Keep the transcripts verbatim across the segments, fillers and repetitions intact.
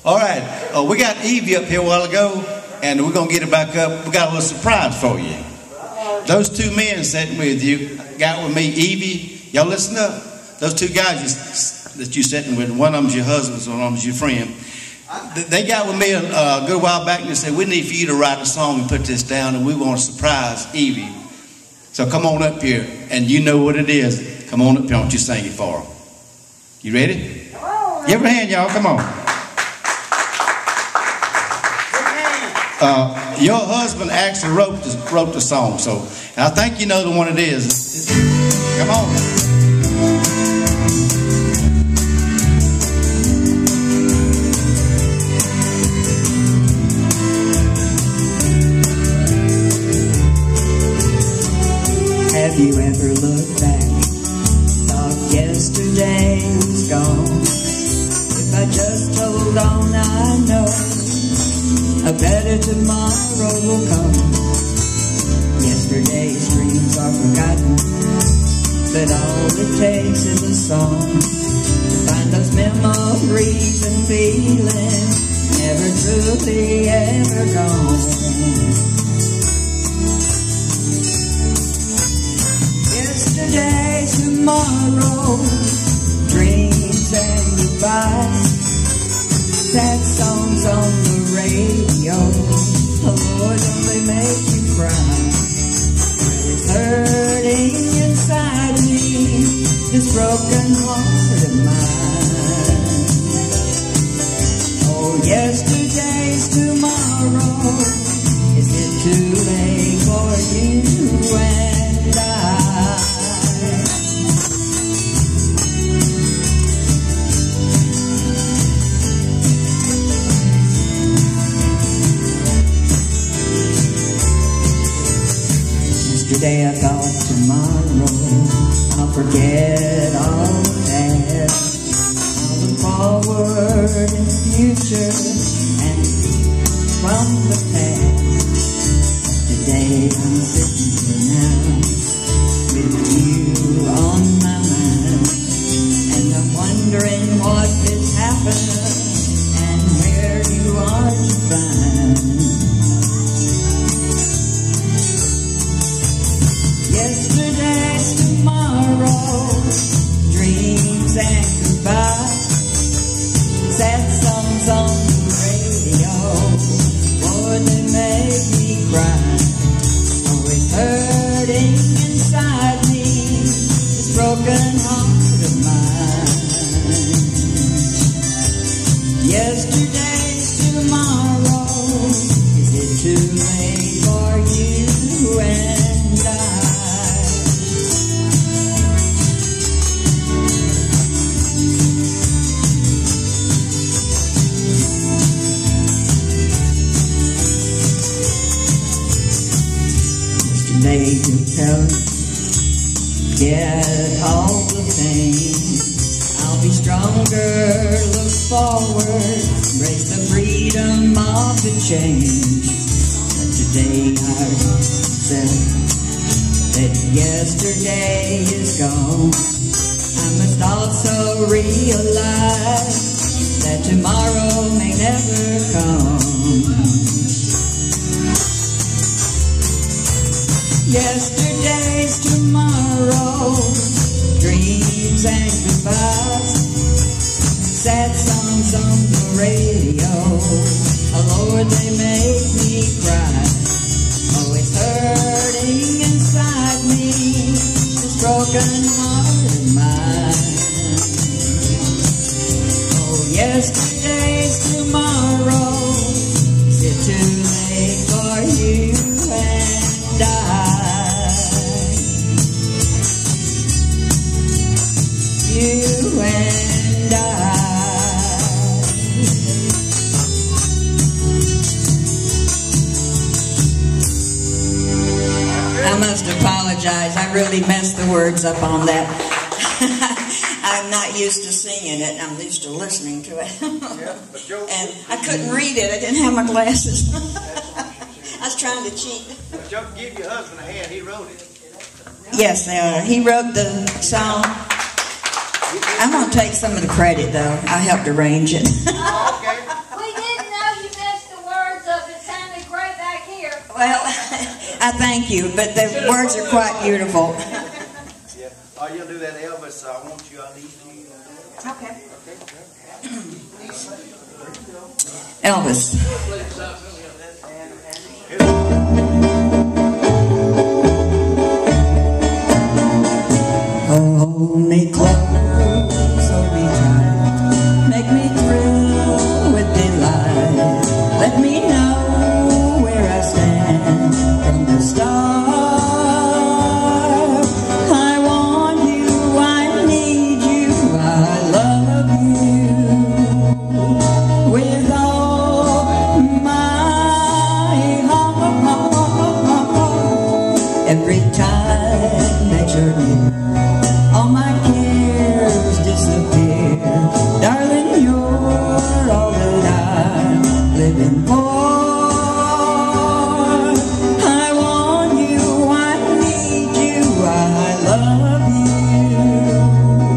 All right, uh, we got Evie up here a while ago, and we're going to get her back up. We got a little surprise for you. Those two men sitting with you, got with me, Evie, y'all listen up. Those two guys you, that you're sitting with, one of them's your husband, one of them's your friend. They got with me a, a good while back and they said, we need for you to write a song and put this down, and we want to surprise Evie. So come on up here, and you know what it is. Come on up here, why don't you sing it for them? You ready? Give her a hand, y'all, come on. Uh, your husband actually wrote the, wrote the song, so I think you know the one it is. It's, it's, come on. Have you ever looked back, thought yesterday was gone? If I just hold on, I know a better tomorrow will come. Yesterday's dreams are forgotten, but all it takes is a song to find those memories and feelings never truly ever gone. Yesterday, tomorrow, dreams and goodbyes, sad songs on the radio, oh Lord, don't they make you cry? But it's hurting inside me, this broken heart of mine. Oh, yesterday's tomorrow, is it too late for you and I? Yesterday I thought tomorrow I'll forget all the past. I'll look forward in the future and from the past. Today I'm sitting here now with you on my mind, and I'm wondering what has happened and where you are to find. Yesterday's tomorrow, dreams and goodbyes, sad songs on the radio, boy, they make me cry. Oh, it's hurting inside me, this broken heart of mine. Yesterday's tomorrow, is it too late for you and I? They can tell you, get all the things. I'll be stronger, look forward, embrace the freedom of the change. But today I said that yesterday is gone. I must also realize that tomorrow may never come. Yesterday's tomorrow, dreams and goodbyes, sad songs on the radio, oh Lord, they make me cry. Oh, it's hurting inside me, this broken heart of mine. Oh, yesterday's tomorrow, is it too late for you and I? You and I. I must apologize. I really messed the words up on that. I'm not used to singing it. I'm used to listening to it. And I couldn't read it. I didn't have my glasses. I was trying to cheat. But Joe give your husband a hand. He wrote it. Yes, uh, he wrote the song. I'm going to take some of the credit, though. I helped arrange it. Okay. Well, I thank you, but the words are quite beautiful. Yeah. Oh, you'll do that, Elvis. I want you, I need you. Okay. Elvis. Hold me close, hold me tight, make me thrill with delight. Let me know where I stand from the start. I want you, I need you, I love you with all my heart. Every time that you're near, all my cares disappear. Darling, you're all that I'm living for. I want you, I need you, I love you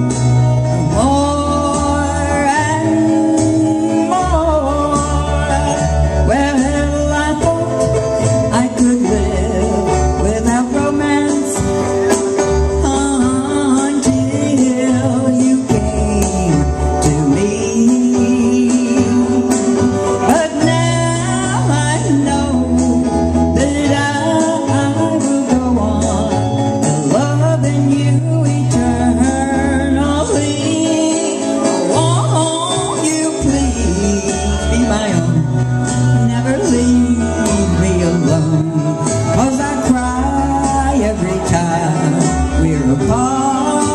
more and more. Well, I thought I could live without romance until you came to me. But now I know that I will go on loving you eternally. Won't you please be my own? Never leave me alone, 'cause I cry every time we're apart.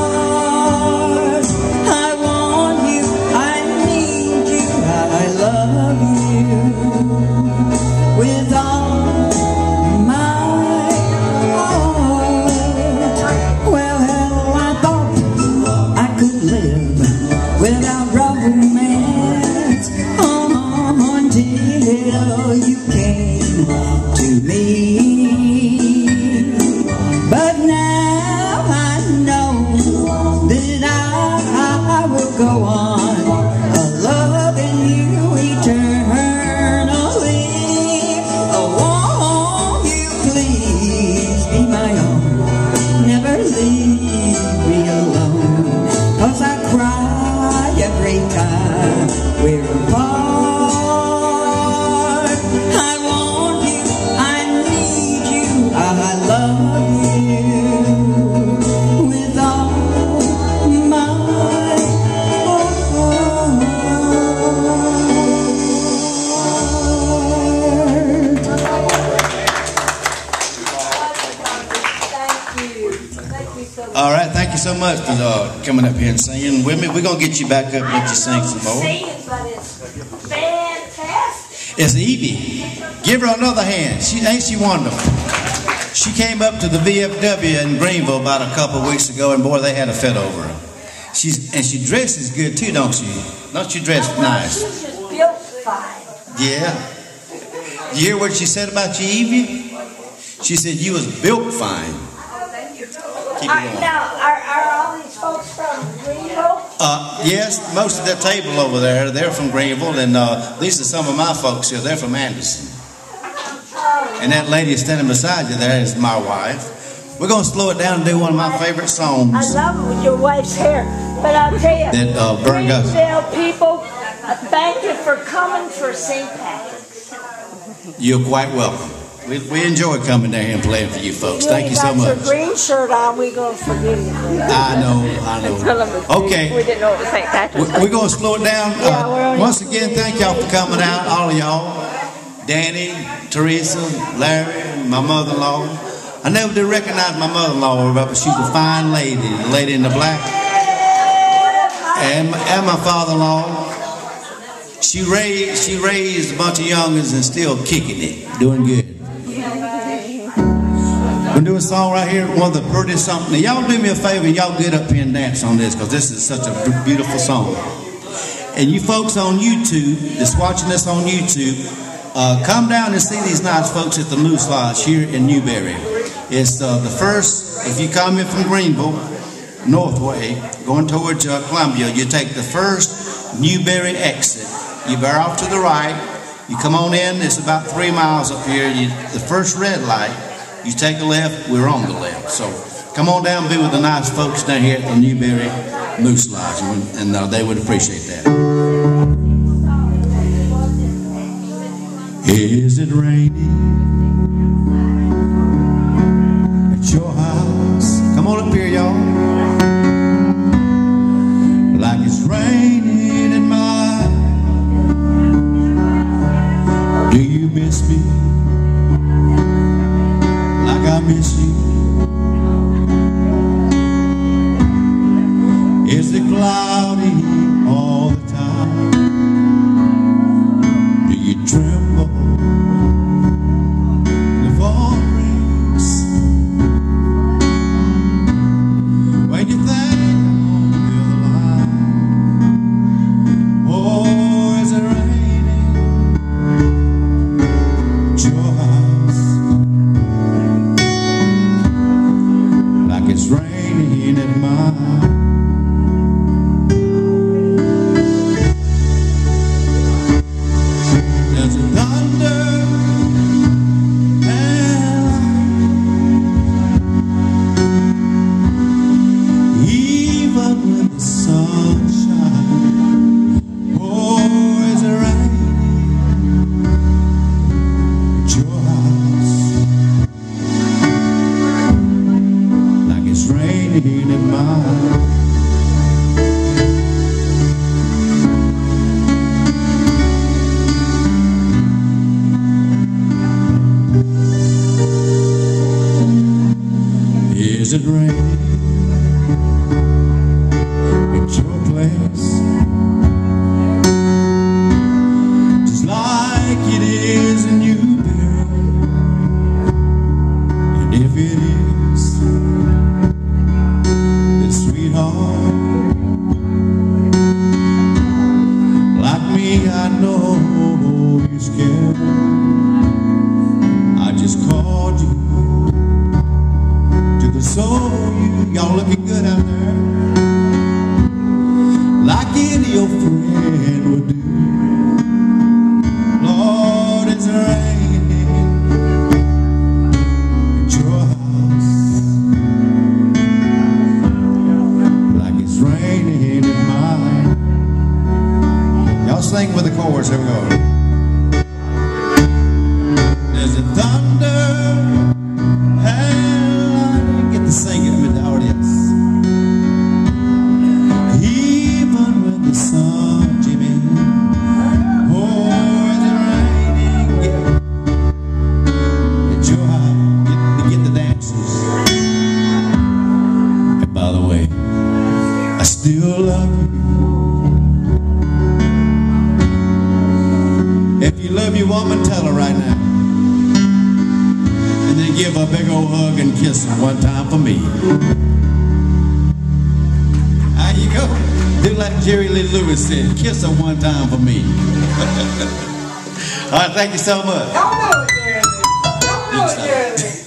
I want you, I need you, I love you with all my heart. Well, hell, I thought I could live without romance until you came to me. But now I know that I, I will go on loving you eternally. Oh, won't you please be my own? Never leave me alone, 'cause I cry every time we're apart. I want you, I need you, I love you with all my All right, thank you so much for uh, coming up here and singing with me. We're going to get you back up and let you sing some more. But it's fantastic. It's Evie. Give her another hand. She, ain't she wonderful? She came up to the V F W in Greenville about a couple of weeks ago, and boy, they had a fit over her. She's, and she dresses good too, don't she? Don't you dress nice? She's just built fine. Yeah. You hear what she said about you, Evie? She said you was built fine. Keep it Are, going. now, are, are all these folks from Greenville? Uh, yes, most of that table over there, they're from Greenville, and uh, these are some of my folks here. They're from Anderson. And that lady standing beside you there is my wife. We're going to slow it down and do one of my favorite songs. I love it with your wife's hair. But I'll tell you, That, uh, Vern Gus- Greenville people, uh, thank you for coming for Saint Patrick's. You're quite welcome. We, we enjoy coming down here and playing for you folks. Thank you so ain't much. got your green shirt on, we going to forgive you. I know, I know. Okay. We didn't know it was Saint Patrick's. We- We're going to slow it down. Yeah, we're Uh, only- once again, thank y'all for coming out, all of y'all. Danny, Teresa, Larry, my mother-in-law. I never did recognize my mother-in-law, but she's a fine lady, the lady in the black. And, and my father-in-law. She raised, she raised a bunch of youngins and still kicking it, doing good. We're doing a song right here, one of the prettiest songs. Now, y'all do me a favor, y'all get up here and dance on this, because this is such a beautiful song. And you folks on YouTube, that's watching this on YouTube, uh, come down and see these nice folks at the Moose Lodge here in Newberry. It's uh, the first, if you come in from Greenville, Northway, going towards uh, Columbia, you take the first Newberry exit. You bear off to the right, You come on in, it's about three miles up here. You, the first red light, you take a left, we're on the left. So come on down and be with the nice folks down here at the Newberry Moose Lodge, and, and uh, they would appreciate that. Is it raining at your house? Come on up here, y'all. Like it's raining in mine. Do you miss me like I miss you? Is it cloudy all the time? Do you tremble when the phone rings? When you think I'm on the other line? Oh, is it raining at your house? Like it's raining at mine. Is it raining at your place? Just like it is in Newberry. And if it is, then sweetheart, like me, I know you're scared. I just called you. So you, y'all looking good out there, like any old friend would do. Lord, it's raining at your house, like it's raining at mine. Y'all sing with the chorus, here we go. There's a thunder. Sing it with the audience. Even when the sun, Jimmy, oh, is it raining? Get, get your house, get, get the dances. And by the way, I still love you. If you love your woman, tell her right now. And then give a big old hug and kiss her one time for me. There you go. Do like Jerry Lee Lewis said, kiss her one time for me. All right, thank you so much. Don't do it, Jerry. Don't do it, Jerry.